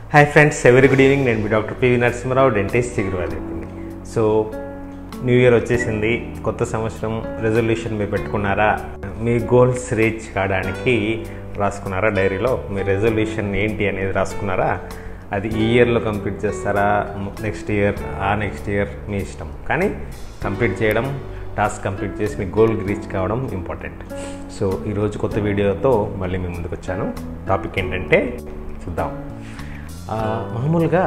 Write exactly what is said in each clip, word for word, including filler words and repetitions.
Hi friends, very good evening. నేను doctor P.Venkata Narasimha Rao, dentist జింగివిల్. So new year వచ్చేసింది, కొత్త సంవత్సరం రెజల్యూషన్ మీరు పెట్టుకున్నారా? మీ గోల్స్ రీచ్ కావడానికి రాసుకున్నారా? డైరీలో మీ రెజల్యూషన్ ఏంటి అనేది రాసుకున్నారా? అది ఈ ఇయర్లో కంప్లీట్ చేస్తారా, నెక్స్ట్ ఇయర్, ఆ నెక్స్ట్ ఇయర్ మీ ఇష్టం. కానీ కంప్లీట్ చేయడం, టాస్క్ కంప్లీట్ చేసి మీ గోల్ రీచ్ కావడం ఇంపార్టెంట్. సో ఈరోజు కొత్త వీడియోతో మళ్ళీ మీ ముందుకు వచ్చాను. టాపిక్ ఏంటంటే చూద్దాం. మామూలుగా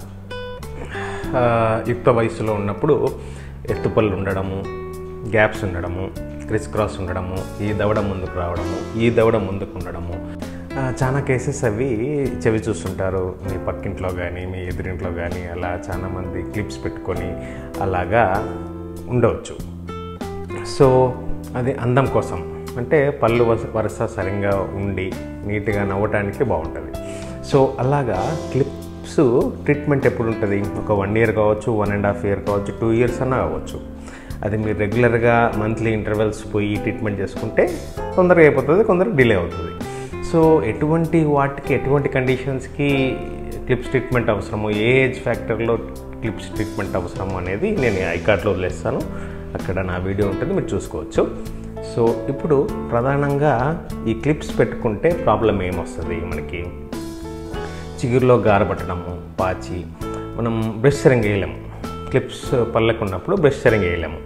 యుక్త వయసులో ఉన్నప్పుడు ఎత్తుపళ్ళు ఉండడము, గ్యాప్స్ ఉండడము, క్రిస్ క్రాస్ ఉండడము, ఈ దవడ ముందుకు రావడము, ఈ దవడ ముందుకు ఉండడము, చాలా కేసెస్ అవి చెవి చూస్తుంటారు. మీ పక్కింట్లో కానీ మీ ఎదురింట్లో కానీ అలా చాలామంది క్లిప్స్ పెట్టుకొని అలాగా ఉండవచ్చు. సో అది అందం కోసం, అంటే పళ్ళు వరుస సరిగ్గా ఉండి నీట్గా నవ్వటానికి బాగుంటుంది. సో అలాగా క్లిప్స్ ట్రీట్మెంట్ ఎప్పుడు ఉంటుంది? ఒక వన్ ఇయర్ కావచ్చు, వన్ అండ్ హాఫ్ ఇయర్ కావచ్చు, టూ ఇయర్స్ అన్నా కావచ్చు. అది మీరు రెగ్యులర్గా మంత్లీ ఇంటర్వెల్స్ పోయి ట్రీట్మెంట్ చేసుకుంటే తొందరగా అయిపోతుంది, కొందరు డిలే అవుతుంది. సో ఎటువంటి వాటికి, ఎటువంటి కండిషన్స్కి క్లిప్స్ ట్రీట్మెంట్ అవసరమో, ఏ ఏజ్ ఫ్యాక్టర్లో క్లిప్స్ ట్రీట్మెంట్ అవసరమో అనేది నేను ఐకార్డ్లో వదిలేస్తాను. అక్కడ నా వీడియో ఉంటుంది, మీరు చూసుకోవచ్చు. సో ఇప్పుడు ప్రధానంగా ఈ క్లిప్స్ పెట్టుకుంటే ప్రాబ్లం ఏమొస్తుంది మనకి? చిగురులో గారబట్టడము, పాచి, మనం బ్రష్ సరింగ్ వేయలేము. క్లిప్స్ పళ్ళకు ఉన్నప్పుడు బ్రష్ సరింగ్ వేయలేము.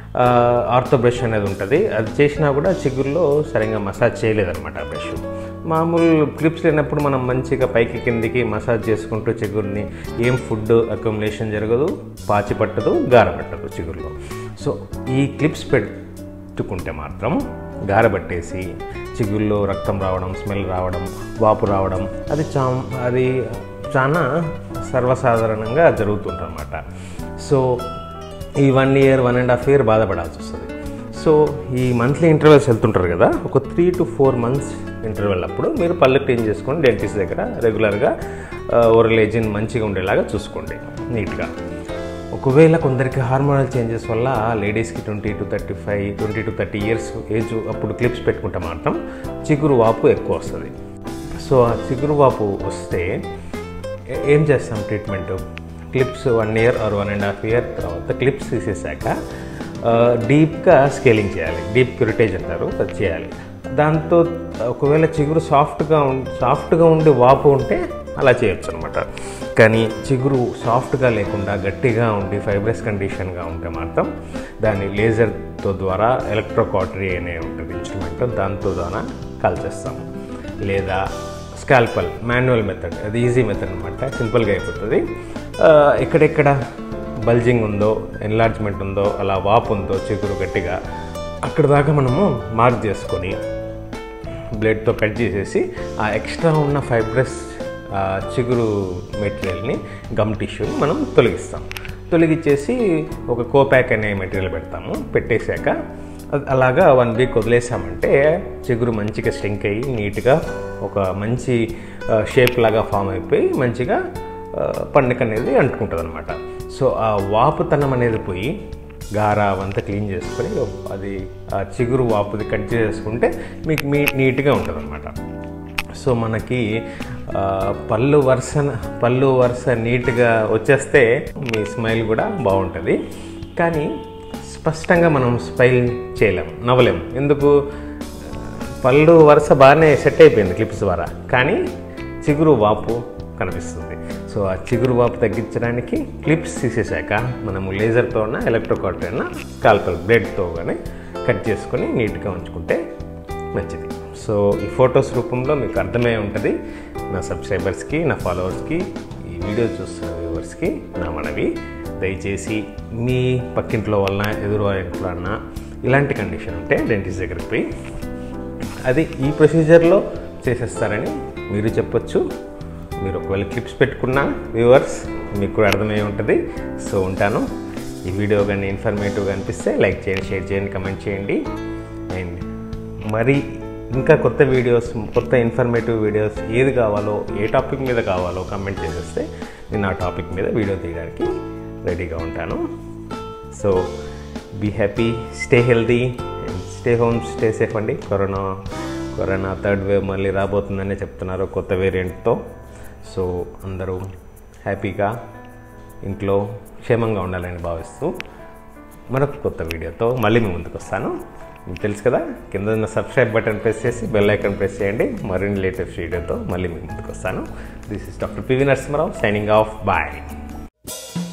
ఆర్థో బ్రష్ అనేది ఉంటుంది, అది చేసినా కూడా చిగురులో సరిగ్గా మసాజ్ చేయలేదన్నమాట ఆ బ్రష్. మామూలు క్లిప్స్ లేనప్పుడు మనం మంచిగా పైకి కిందికి మసాజ్ చేసుకుంటూ చిగురుని, ఏం ఫుడ్ అక్యుములేషన్ జరగదు, పాచి పట్టదు, గారబట్టదు చిగురులో. సో ఈ క్లిప్స్ పెట్టుకుంటే మాత్రం గారబట్టేసి చిగురులో రక్తం రావడం, స్మెల్ రావడం, వాపు రావడం, అది చా అది చాలా సర్వసాధారణంగా జరుగుతుందన్నమాట. సో ఈ one year one and half year బాధపడాల్సి వస్తుంది. సో ఈ మంత్లీ ఇంటర్వెల్స్ వెళ్తుంటారు కదా, ఒక three to four months interval అప్పుడు మీరు పళ్ళు క్లీన్ చేసుకొని డెంటిస్ట్ దగ్గర రెగ్యులర్గా ఓరల్ హైజీన్ మంచిగా ఉండేలాగా చూసుకోండి నీట్గా. ఒకవేళ కొందరికి హార్మోనల్ చేంజెస్ వల్ల లేడీస్కి twenty to thirty five twenty to thirty years age అప్పుడు క్లిప్స్ పెట్టుకుంటే మాత్రం చిగురు వాపు ఎక్కువ వస్తుంది. సో ఆ చిగురు వాపు వస్తే ఏం చేస్తాం treatment? Clips one year or one and half year తర్వాత క్లిప్స్ తీసేసాక డీప్గా స్కేలింగ్ చేయాలి. డీప్ క్యూరిటేజ్ అంటారు, అది చేయాలి. దాంతో ఒకవేళ చిగురు సాఫ్ట్గా ఉండి సాఫ్ట్గా ఉండి వాపు ఉంటే అలా చేయొచ్చు అనమాట. కానీ చిగురు సాఫ్ట్గా లేకుండా గట్టిగా ఉండి ఫైబ్రస్ కండిషన్గా ఉంటే మాత్రం దాన్ని లేజర్తో ద్వారా ఎలక్ట్రో-కౌటరీ అనే ఉంటుంది ఇన్స్ట్రుమెంట్, దాంతో ద్వారా కాల్చేస్తాము. లేదా స్కాల్పెల్ మాన్యువల్ మెథడ్, అది ఈజీ మెథడ్ అనమాట, సింపుల్గా అయిపోతుంది. ఎక్కడెక్కడ బల్జింగ్ ఉందో, ఎన్లార్జ్మెంట్ ఉందో, అలా వాపు ఉందో చిగురు గట్టిగా, అక్కడ దాకా మనము మార్క్ చేసుకొని బ్లేడ్తో కట్ చేసేసి ఆ ఎక్స్ట్రా ఉన్న ఫైబ్రస్ చిగురు మెటీరియల్ని, గమ్ టిష్యూని మనం తొలగిస్తాం. తొలగించేసి ఒక కోపాక్ అనే మెటీరియల్ పెడతాము. పెట్టేశాక అలాగా వన్ వీక్ వదిలేసామంటే చిగురు మంచిగా స్ట్రింక్ అయ్యి నీట్గా ఒక మంచి షేప్ లాగా ఫామ్ అయిపోయి మంచిగా పండుగ అనేది అంటుకుంటుంది అనమాట. సో ఆ వాపుతనం అనేది పోయి గార అవంతా క్లీన్ చేసుకొని అది ఆ చిగురు వాపుది కట్ చేసుకుంటే మీకు మీ నీట్గా ఉంటుంది అనమాట. సో మనకి పళ్ళు వరుస పళ్ళు వరుస నీట్గా వచ్చేస్తే మీ స్మైల్ కూడా బాగుంటుంది. కానీ స్పష్టంగా మనం స్మైల్ చేయలేము, నవ్వలేము. ఎందుకు? పళ్ళు వరుస బాగానే సెట్ అయిపోయింది క్లిప్స్ ద్వారా, కానీ చిగురు వాపు కనిపిస్తుంది. సో ఆ చిగురు వాపు తగ్గించడానికి క్లిప్స్ తీసేసాక మనము లేజర్తో ఉన్న, ఎలక్ట్రో-కౌటరీ అన్న, స్కాల్పెల్ బ్లేడ్తో కానీ కట్ చేసుకొని నీట్గా ఉంచుకుంటే మంచిది. సో ఈ ఫొటోస్ రూపంలో మీకు అర్థమై ఉంటుంది. నా సబ్స్క్రైబర్స్కి, నా ఫాలోవర్స్కి, ఈ వీడియో చూస్తున్న వ్యూవర్స్కి నా మనవి, దయచేసి మీ పక్కింట్లో వలన, ఎదురు ఇంట్లో అన్న ఇలాంటి కండిషన్ ఉంటే డెంటిస్ట్ దగ్గరికి పోయి అది ఈ ప్రొసీజర్లో చేసేస్తారని మీరు చెప్పొచ్చు. మీరు ఒకవేళ క్లిప్స్ పెట్టుకున్న వ్యూవర్స్ మీకు కూడా అర్థమై ఉంటుంది. సో ఉంటాను. ఈ వీడియో కానీ ఇన్ఫర్మేటివ్గా అనిపిస్తే లైక్ చేయండి, షేర్ చేయండి, కమెంట్ చేయండి. అండ్ మరి ఇంకా కొత్త వీడియోస్, కొత్త ఇన్ఫర్మేటివ్ వీడియోస్ ఏది కావాలో, ఏ టాపిక్ మీద కావాలో కమెంట్ చేసేస్తే నేను ఆ టాపిక్ మీద వీడియో తీయడానికి రెడీగా ఉంటాను. So be happy, stay healthy and stay home, stay safe అండి. కరోనా కరోనా థర్డ్ వేవ్ మళ్ళీ రాబోతుందనే చెప్తున్నారు కొత్త వేరియంట్తో. సో అందరూ హ్యాపీగా ఇంట్లో క్షేమంగా ఉండాలని భావిస్తూ మరొక కొత్త వీడియోతో మళ్ళీ మీ ముందుకు వస్తాను. మీకు తెలుసు కదా, కింద ఉన్న సబ్స్క్రైబ్ బటన్ ప్రెస్ చేసి బెల్ ఐకాన్ ప్రెస్ చేయండి. మరిన్ని లేటెస్ట్ వీడియోతో మళ్ళీ మీ ముందుకు వస్తాను. This is doctor PV Narasimharao signing off. Bye.